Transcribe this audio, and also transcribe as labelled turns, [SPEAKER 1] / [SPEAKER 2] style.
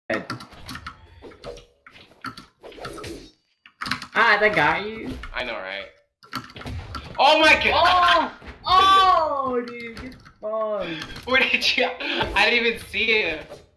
[SPEAKER 1] Ah, that got you.
[SPEAKER 2] I know, right? Oh my god!
[SPEAKER 1] Oh, dude, get fucked.
[SPEAKER 2] Where did you? I didn't even see it.